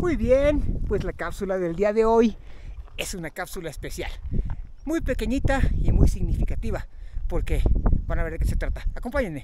Muy bien, pues la cápsula del día de hoy es una cápsula especial, muy pequeñita y muy significativa, porque van a ver de qué se trata. Acompáñenme.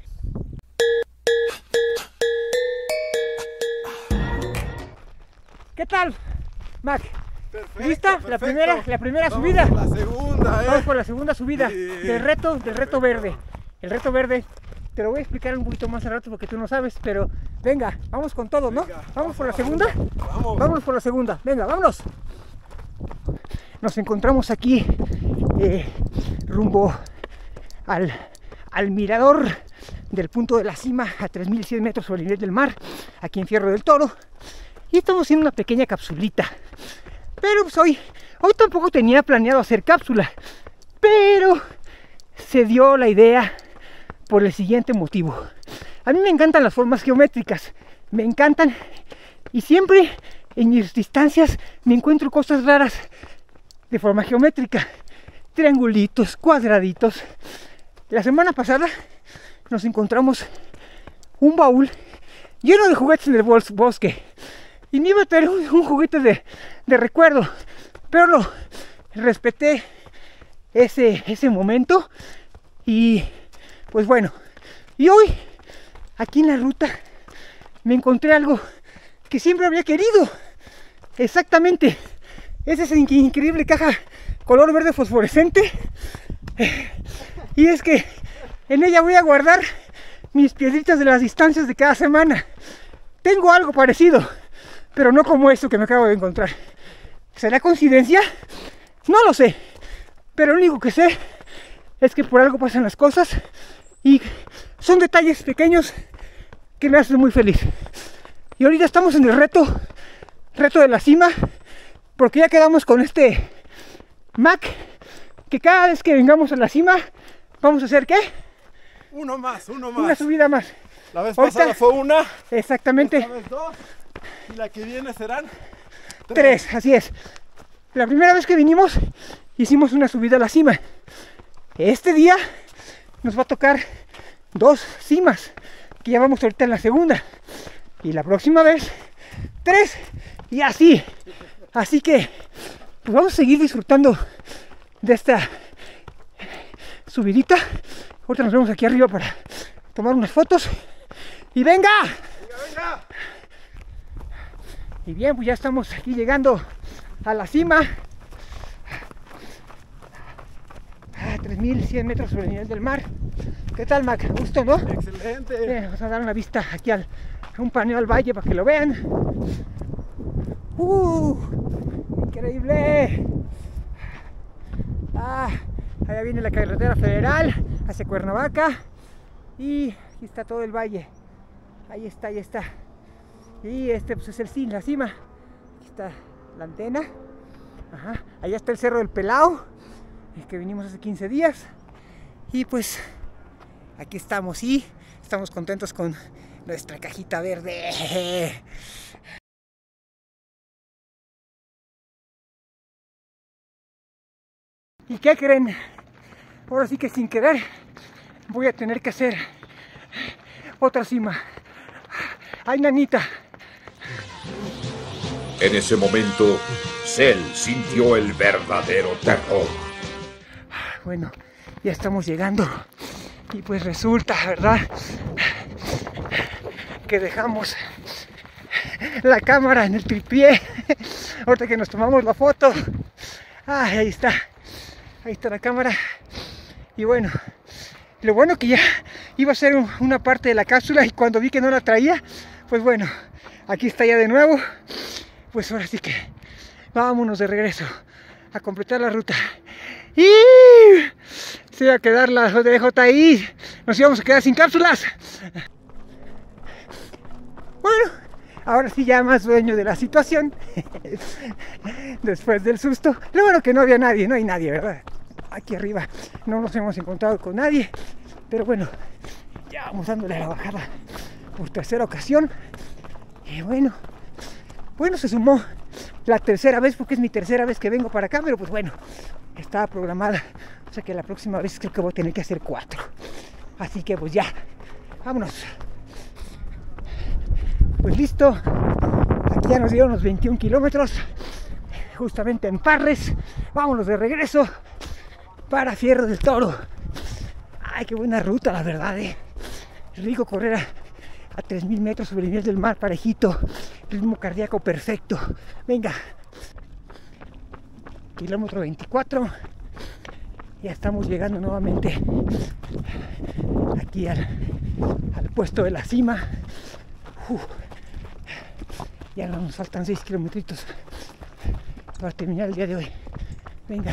¿Qué tal, Mac? Perfecto, ¿Lista? perfecto. La primera Vamos subida. por la segunda, Vamos por la segunda subida Sí. del reto verde. El reto verde te lo voy a explicar un poquito más al rato porque tú no sabes, pero venga, vamos con todo, ¿no? Venga, ¿Vamos por la segunda? Vamos. Vámonos por la segunda. Venga, vámonos. Nos encontramos aquí rumbo al mirador del punto de la cima a 3100 metros sobre el nivel del mar, aquí en Fierro del Toro. Y estamos haciendo una pequeña capsulita. Pero pues hoy tampoco tenía planeado hacer cápsula, pero se dio la idea por el siguiente motivo. A mí me encantan las formas geométricas, me encantan, y siempre en mis distancias me encuentro cosas raras de forma geométrica, triangulitos, cuadraditos. La semana pasada nos encontramos un baúl lleno de juguetes en el bosque, y me iba a traer un juguete de recuerdo, pero no, respeté ese momento. Y pues bueno, y hoy aquí en la ruta me encontré algo que siempre había querido. Exactamente, es esa increíble caja color verde fosforescente, y es que en ella voy a guardar mis piedritas de las distancias de cada semana. Tengo algo parecido, pero no como esto que me acabo de encontrar. ¿Será coincidencia? No lo sé, pero lo único que sé es que por algo pasan las cosas y son detalles pequeños que me hacen muy feliz. Y ahorita estamos en el reto de la cima, porque ya quedamos con este Mac que cada vez que vengamos a la cima vamos a hacer ¿qué? Uno más. Una subida más. La vez Ahorita- pasada fue una, Exactamente. esta vez dos, y la que viene serán 3, así es. La primera vez que vinimos hicimos una subida a la cima. Este día nos va a tocar 2 cimas, que ya vamos ahorita en la segunda. Y la próxima vez 3, y así. Así que pues vamos a seguir disfrutando de esta subidita. Ahorita nos vemos aquí arriba para tomar unas fotos. ¡Y venga! Venga. Y bien, pues ya estamos aquí llegando a la cima, a 3100 metros sobre el nivel del mar. ¿Qué tal, Mac? ¿A gusto, no? Excelente. Bien, vamos a dar una vista aquí a un paneo al valle para que lo vean. ¡Increíble! Allá viene la carretera federal hacia Cuernavaca, y aquí está todo el valle. Ahí está. Y pues es la cima. Aquí está la antena. Ajá. Allá está el Cerro del Pelao, el que vinimos hace 15 días. Y pues aquí estamos, y estamos contentos con nuestra cajita verde. ¿Y qué creen? Ahora sí que sin querer voy a tener que hacer otra cima. ¡Ay, nanita! En ese momento, Cell sintió el verdadero terror. Bueno, ya estamos llegando. Y pues resulta, ¿verdad?, que dejamos la cámara en el tripié. Ahorita que nos tomamos la foto. Ahí está. Ahí está la cámara. Y bueno, lo bueno que ya iba a ser una parte de la cápsula, y cuando vi que no la traía, pues bueno, aquí está ya de nuevo. Pues ahora sí que vámonos de regreso a completar la ruta. Y se iba a quedar la DJ ahí. Nos íbamos a quedar sin cápsulas. Bueno, ahora sí ya más dueño de la situación. Después del susto. Lo bueno que no había nadie, no hay nadie, ¿verdad? Aquí arriba no nos hemos encontrado con nadie. Pero bueno, ya vamos dándole a la bajada por tercera ocasión. Y bueno, se sumó la tercera vez, porque es mi tercera vez que vengo para acá, pero pues bueno, estaba programada. O sea que la próxima vez creo que voy a tener que hacer 4. Así que pues ya, vámonos. Pues listo, aquí Ya nos dieron los 21 kilómetros, justamente en Parres. Vámonos de regreso para Fierro del Toro. Ay, qué buena ruta, la verdad, rico correr a 3000 metros sobre el nivel del mar, parejito, ritmo cardíaco perfecto. Venga, kilómetro 24. Ya estamos llegando nuevamente aquí al puesto de la cima. Ya nos faltan 6 kilometritos para terminar el día de hoy. Venga.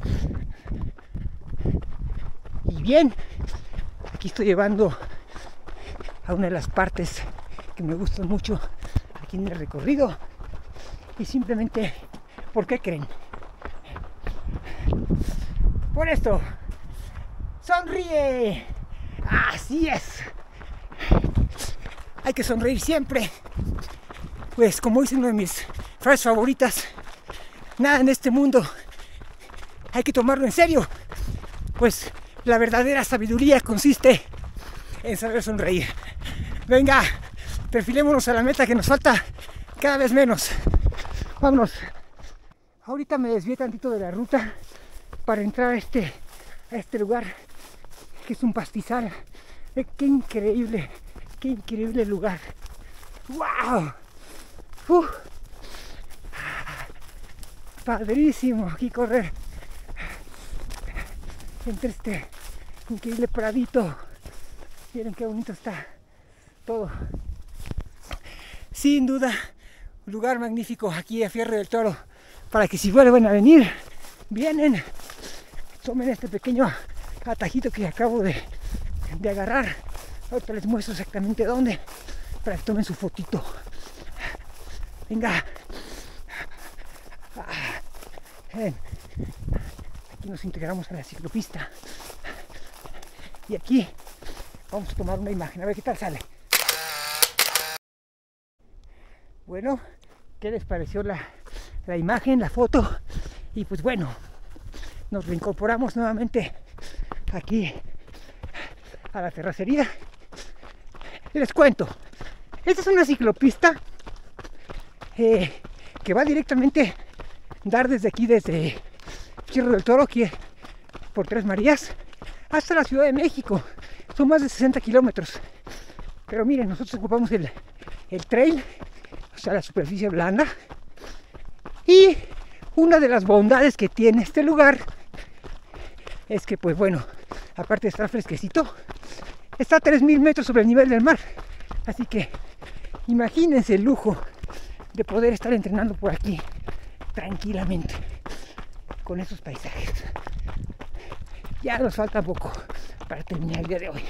Y bien, aquí estoy llevando a una de las partes que me gustan mucho aquí en el recorrido. Y simplemente, ¿por qué creen? Por esto. ¡Sonríe! ¡Así es! Hay que sonreír siempre. Pues como dice una de mis frases favoritas, nada en este mundo hay que tomarlo en serio. Pues la verdadera sabiduría consiste en saber sonreír. Venga, perfilémonos a la meta, que nos falta cada vez menos. Vámonos. Ahorita me desvié tantito de la ruta para entrar a este lugar que es un pastizal. Qué increíble lugar. ¡Wow! Padrísimo aquí correr entre este increíble pradito. Miren qué bonito está todo. Sin duda, un lugar magnífico aquí a Fierro del Toro, para que si vuelven a venir, vienen, tomen este pequeño atajito que acabo de agarrar. Ahorita les muestro exactamente dónde, para que tomen su fotito. Venga. Ven. Aquí nos integramos a la ciclopista. Y aquí vamos a tomar una imagen, a ver qué tal sale. Bueno, ¿qué les pareció la imagen, la foto? Y pues bueno, nos reincorporamos nuevamente aquí a la terracería. Y les cuento, esta es una ciclopista que va directamente dar desde aquí, desde Fierro del Toro, aquí por Tres Marías, hasta la Ciudad de México. Son más de 60 kilómetros. Pero miren, nosotros ocupamos el trail, o sea, la superficie blanda. Y una de las bondades que tiene este lugar es que, pues bueno, aparte de estar fresquecito, está a 3000 metros sobre el nivel del mar. Así que imagínense el lujo de poder estar entrenando por aquí tranquilamente con esos paisajes. Ya nos falta poco para terminar el día de hoy.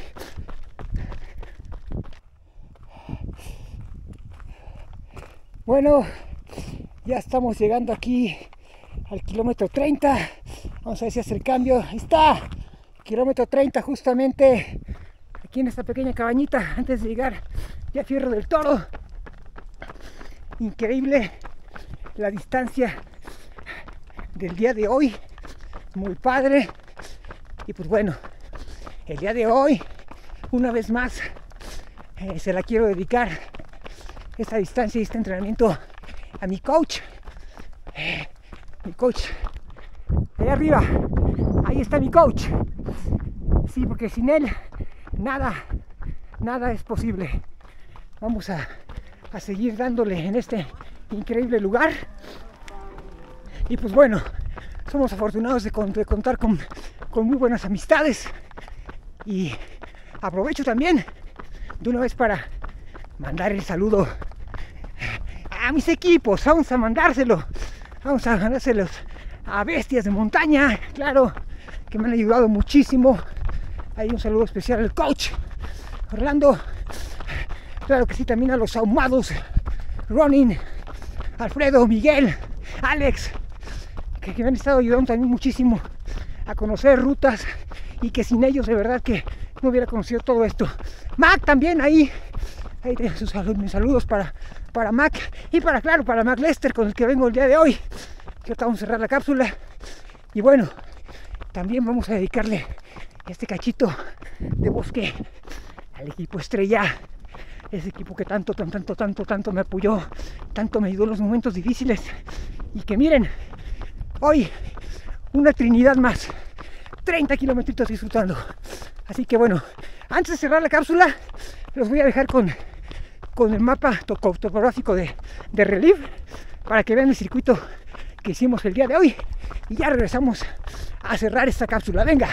Bueno, ya estamos llegando aquí al kilómetro 30. Vamos a ver si hace el cambio. Ahí está, kilómetro 30 justamente aquí en esta pequeña cabañita antes de llegar ya a Fierro del Toro. Increíble la distancia del día de hoy, muy padre. Y pues bueno, el día de hoy, una vez más, se la quiero dedicar esta distancia y este entrenamiento a mi coach. Mi coach, allá arriba, ahí está mi coach. Sí, porque sin él nada es posible. Vamos a seguir dándole en este increíble lugar. Y pues bueno, somos afortunados de contar con muy buenas amistades. Y aprovecho también de una vez para mandar el saludo a mis equipos. Vamos a mandárselos a Bestias de Montaña, claro, que me han ayudado muchísimo. Hay un saludo especial al coach Orlando, claro que sí, también a los ahumados Ronin, Alfredo, Miguel, Alex, que me han estado ayudando también muchísimo a conocer rutas, y que sin ellos de verdad que no hubiera conocido todo esto. Mac también ahí mis saludos para Mac, y para Mac Lester, con el que vengo el día de hoy. Que vamos a cerrar la cápsula. Y bueno, también vamos a dedicarle este cachito de bosque al equipo estrella ese equipo que tanto me apoyó, tanto me ayudó en los momentos difíciles. Y que miren, hoy una Trinidad más, 30 kilómetros disfrutando. Así que bueno, antes de cerrar la cápsula, los voy a dejar con el mapa topográfico de Relief para que vean el circuito que hicimos el día de hoy. Y ya regresamos a cerrar esta cápsula. Venga.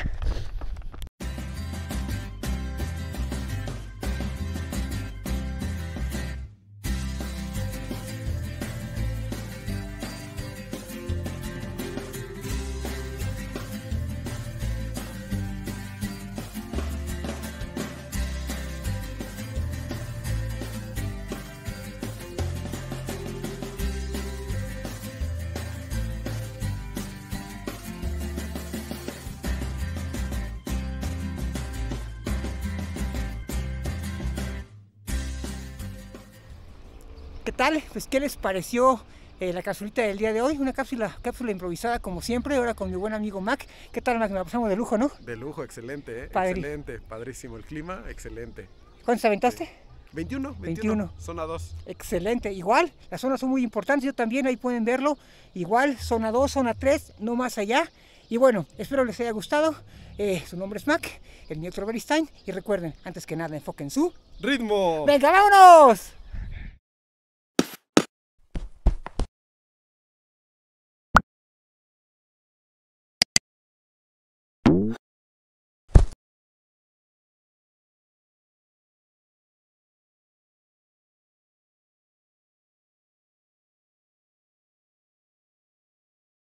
¿Qué tal? Pues, ¿qué les pareció la capsulita del día de hoy? Una cápsula improvisada como siempre, ahora con mi buen amigo Mac. ¿Qué tal, Mac? Me la pasamos de lujo, ¿no? De lujo, excelente, excelente, padrísimo el clima, excelente. ¿Cuántos aventaste? 21, zona 2. Excelente, igual, las zonas son muy importantes, yo también, ahí pueden verlo. Igual, zona 2, zona 3, no más allá. Y bueno, espero les haya gustado. Su nombre es Mac, el mío es Robert Stein. Y recuerden, antes que nada, enfoquen su ¡Ritmo! ¡Venga, vámonos!